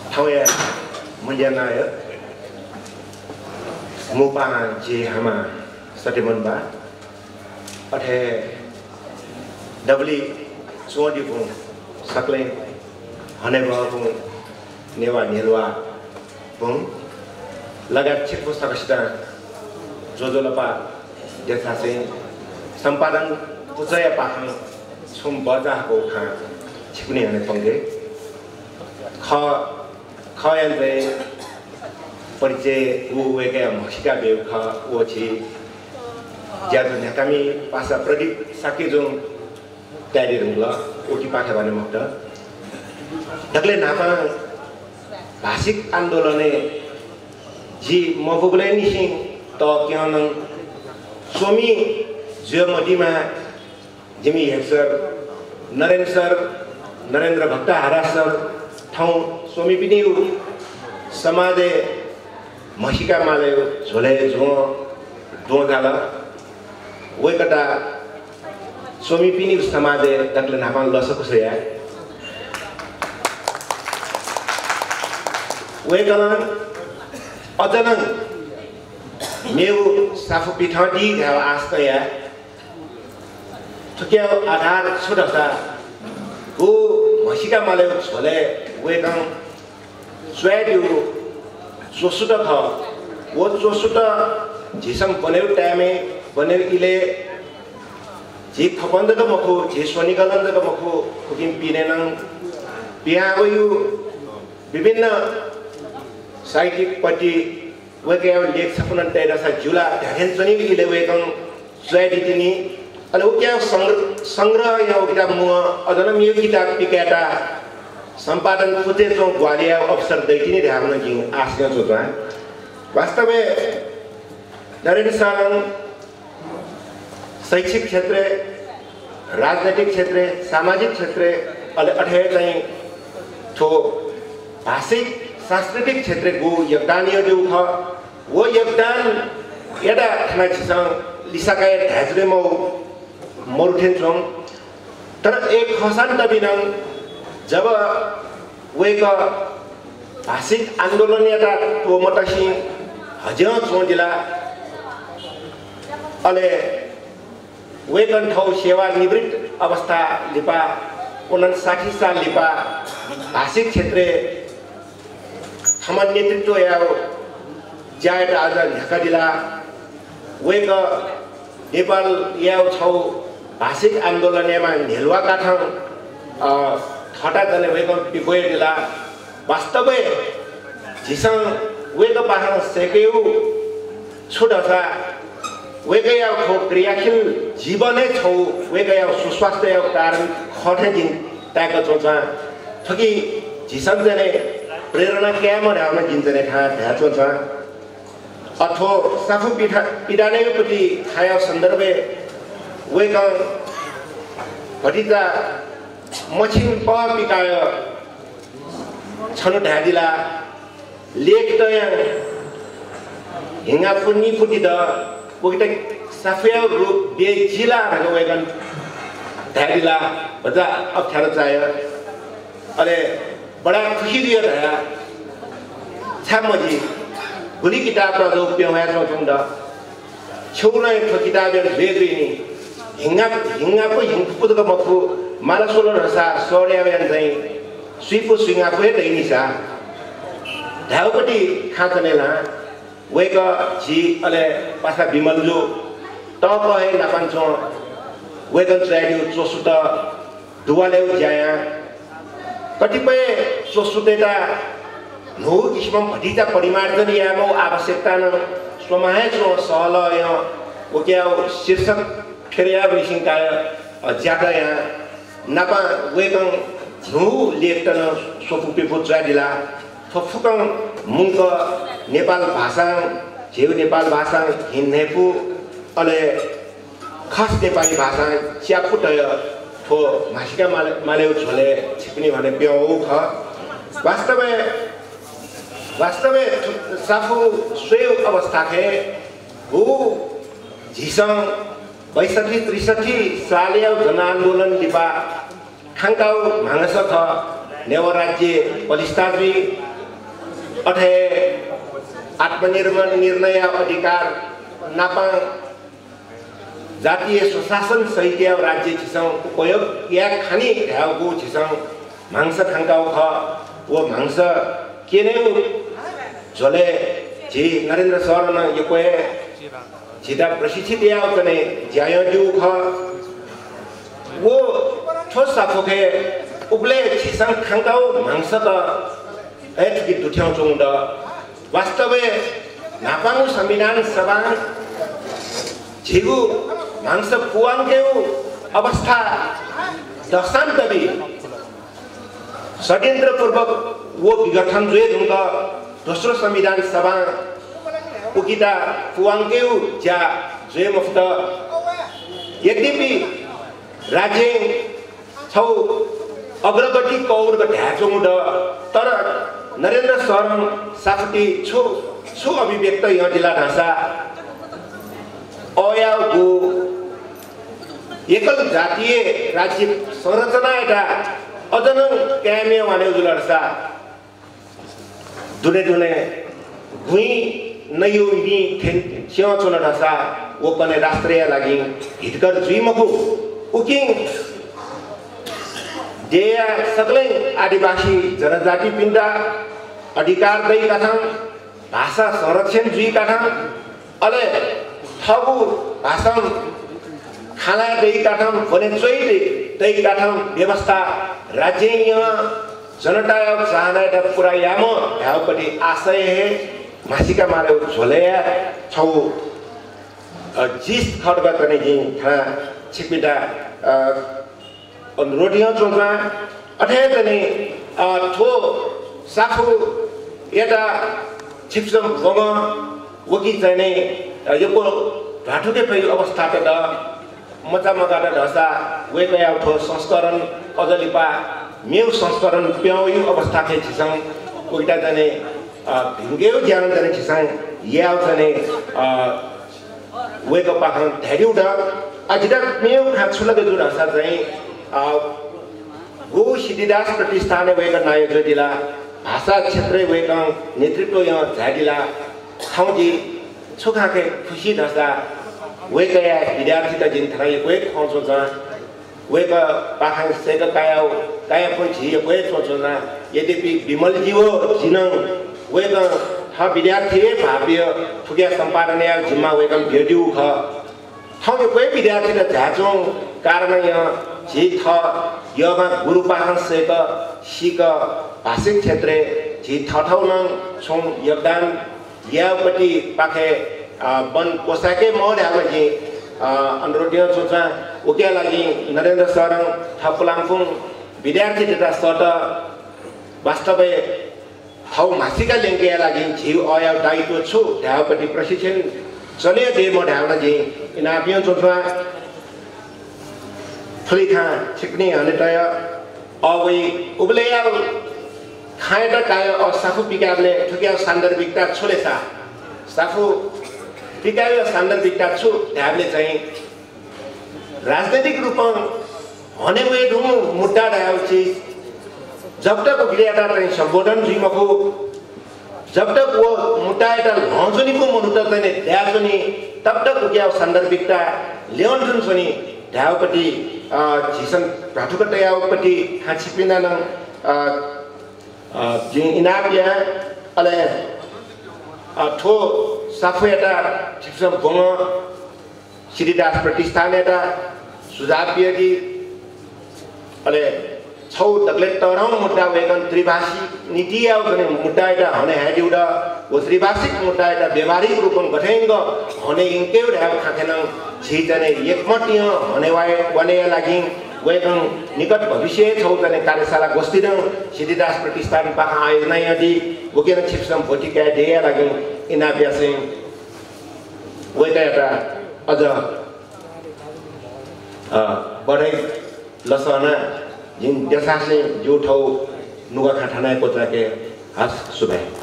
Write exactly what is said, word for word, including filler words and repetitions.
ठाउँ에 문제나요? 무방한 지하마 서티문바 어태 더블이 소디고 사클레 하네바고 네와 닐와 붕 लगायत छिटो पुस्तकसित जोजोलपा जस्ता चाहिँ सम्पादन उचय पाखन छुम बजाको खा छिक्ने हने पंगे ख खयन चाहिँ परिचय उ वेके मखिका बेउ ख ओछि ज्यादा नकामी पासा प्रदीप साके जों तयारी रंगला ओकी पाखे भने मुक्त दगले नापा भाषिक आन्दोलने जी मबुबले निसिङ त क्यान सोमी ज्योमदिमा जिमी हेसर नरेन्द्र सर नरेन्द्र भक्त हारा सर ठाउँ सोमी पनि समाजे मसिका माले झोले झो दोगाल वेकटा सोमी पनि समाजे दक्ले नापा लसको सया वेकलन अचानक मेउ साफु पिठाटी घाव आस्तया थुक्या आधार छोडसा गो मसिका माले छोले वेगं स्वेड्यु जोसुट ख वो जोसुट जिसम बनेउ टाइमे बनेउ इले जे खपन्दक मखु जे सोनिगलन्दक मखु खुकिम पिनेनङ पियागयु विभिन्न साहित्यिक पट्टि वेके लेख छपुन तेरसा जुला ध्यान पनि इले वेकं स्वयदितिनी अले उक्या संग्रह संग्रह या किताब मु अदन मियो किताब पिकेटा संपादन फुटे जो ग्वालिया अफसर दैतिनी ध्यान जिङ आस्या जोता वास्तव में नरेन्द्र सालङ शैक्षिक क्षेत्र राजनीतिक क्षेत्र सामाजिक क्षेत्र अले अठे चाहिँ थो भाषिक सांस्कृतिक क्षेत्र को योगदान यो जो ख वो योगदान यदा खाना छिसं लिसाकाय ढाजरे मौ मरुठेन जों तर एक खसान तबिनङ जब वेक भाषिक आन्दोलन यता तो मतसी हज्या जोंदिला अले वेकन ठौ सेवा निवृत्त अवस्था लिपा उनन्साठी साल लिपा भाषिक क्षेत्र हमारे नेतृत्व याव जायट आज ढाकादिला वेक नेपाल याव छौ भाषिक आन्दोलनमा नेलवा काठङ ठटा जने वेक पिपोय दिला वास्तवै झिसङ वेक पाखङ सेकेउ छुडसा वेक याव खो क्रियाशील जीवनै छौ वेक याव सुस्वास्थ्य याव कारण खठे दिन ताको छोचा थकी झिसङ जने प्रेरणा क्या मरे आउन जिन्जने खा ढाचो छ अथो साफु पिठा पिडाने पति खाया सन्दर्भे वेक भटिजा मछिन प पिकाय छनु ढादिला लेख त हिंगा पुनी पुति द बोकित साफया ग्रुप बे जिला हको वेगन ढादिला बजा अप्ठ्यारो चाय अरे बड़ा खुशी दिया रहा छामजी गुली किताब र जो प्याया छ छुंदा छौना एक किताब र भेद्रिनी हिंगा हिंगा को हिंगपुत को मखु माला सोलो रसा सोर्या बेन चाहिँ सुइपु सुइङा को दैनी सा धाउपटी खाचनेला वेक जी अले पासा बिमल जो टप है नापन्छो वेगन ट्रेडियो चोसुत दुवाले ज्याया कतिपय सोसुतेता नो किसिम भटिजा परिमार्जन यामो आवश्यकता न स्वमाय सो सहल य ओक्या शीर्षक फेरिया विसिङकाय ज्यादा या नापा वेकङ नो लेखतन सोफु पेपो त्रादिला थफुकङ मुंक नेपाल भाषा झेउ नेपाल भाषा हिन्नेपु अले खास नेपाली भाषा च्यापुटय थो भाषिका माले मालेउ छोले छिप्नी भने प्याउ ख वास्तव में वास्तव में साफु स्वयं अवस्था खे वो झिसङ बैसठी त्रिसठी सालिया जन आन्दोलन लिपा खाङकाउ मानस थ नेव राज्य पलिस्ताजी अठे आत्मनिर्भर निर्णय अधिकार नापा जातीय स्वशासन सहित राज्य छिसं उपयोग या खानी ढाउको छिसं मांस खांकाउ ख वो मांस केने झोले जी नरेंद्र सर न यकोए जिदा प्रशिक्षित या कने ज्यायो दिउ ख वो ठोस साफोके उबले छिसं खांकाउ मांस त एत कि दुठ्याउ चोंड वास्तवमे नापाङु संविधान सभा झिगु मांस पुवांगेउ अवस्था दशान्तबी षड्यन्त्र पूर्वक वो विघटन जुए ढुंगा दोस्रो संविधान सभा उकिता पुवांगेउ ज्या जुए मुफ्त यद्यपि राज्य छौ अग्रगति कौर ढ्याचोमुड तर नरेंद्र सरन साफटी छु छु अभिव्यक्त यहाँ जिल्ला ढाँचा अयागु एकल जातीय राज्य संरचना एटा अजन क्यामे वाने जुलरसा दुने दुने गुई नयु नि थेन छिया चोन ढाँचा वो कने राष्ट्रिय लागि हितकर जुइमको उकिङ देया सगले आदिवासी जनजाति पिण्ड अधिकार दै कथम भाषा संरक्षण जुई कथम अले ठगु भाषा खाना दै कथम भने चोइ दै कथम व्यवस्था राज्य जनता चाहना द पुरा याम ह्यापटि आशय हे मासिका मारे झोले छौ जिस खर्ब गर्ने जि था छिपिदा रोटियां चोंगा अठे तने ठो साफु एटा छिप्सम गम वकी चाहिँ यको ढाठुके पै अवस्था त मचा मगा ढसा वेकया ठो संस्करण अजलिपा मेउ संस्करण प्याउ अवस्था थे छिसं कोइटा जाने ढिंगेउ ज्ञान जाने छिसं याउ जाने वेक पाखन धेरिउ ड अजिदा मेउ खाछुलगे जुर हसा चाहिँ गो सिद्धिदास प्रतिष्ठान वेक नायक जदिला भाषा क्षेत्र वेक नेतृत्व यहाँ झाडिला ठाउँजी छुखाके खुसी धसा वेकया विद्यार्थी त जिन थराइ वेक खौचो छ वेक पाखाङ सेक काया काया पछि वेक खौचो न यद्यपि विमल जीव जिन वेक ह विद्यार्थी भाव्य ठुक्या सम्पादन या जिम्मा वेक भेडिउ ख ठाउँ कोही विद्यार्थी त झाचो कारण यहाँ जी थ यमा गुरु पाखन सेक सिक भाषिक क्षेत्र जी ठठौन छौं योगदान यापटि पाखे वन पोसाके मोड्याको जी अनुरोध सोचा उके लागि नरेंद्र सरङ थपुलाङफुङ विद्यार्थी तथा सट वास्तवै ठाउँ मासिका लिङ्के लागि झिउ अया दायित्व छु ढ्यापटि प्रशिक्षण चले दे म ढ्याउन जी इनापियो सोचा थुलिखा छिक्ने हने तय अवै उबलेया खाएटा काय अ साफु पिकाले ठुक्या सान्दर्भिकता छोलेसा साफु पिकायो सान्दर्भिकता छु ढ्याबले चाहिँ राजनीतिक रूपमा हने वे ढुङ मुद्दा ढाउ छि जब तक उगियाटा चाहिँ सम्बोधन जिमको जब तक वो मुद्दा एटा लजुनी को मुद्दा चाहिँ ढ्याजुनी तब तक उगिया सान्दर्भिकता ल्याउन जुन छनी ढ्याउपट्टि झिसन ढाठुकटयाउपट्टि खाछिपिना न जि इनाबिया अले ठो साफु एटा छिप्सम गङ सिद्धिदास प्रतिष्ठान एटा सुझाव दिएकी अले छौ तकले तरौ मुद्दा वेगन त्रिभाषी नीति आउ भने मुद्दा एटा हने हेडिउडा वो त्रिभाषिक मुद्दा एटा व्यवहारिक रूपम गठेंग हने इंकेउ ढाउ खाखेन झि जने एकमटिय हने वाय वने लागि वेगन निकट भविष्य छौ जने कार्यशाला गोष्ठी न सिद्धिदास प्रतिष्ठान पाखा आयोजना यदि बुकेन छिप्सम भोटिका देया लागि इना ब्यासे वेका एटा अझ अ बढै लसना जिन देशासे जो ठौ नुगा खाठानाको जाके हास सुबह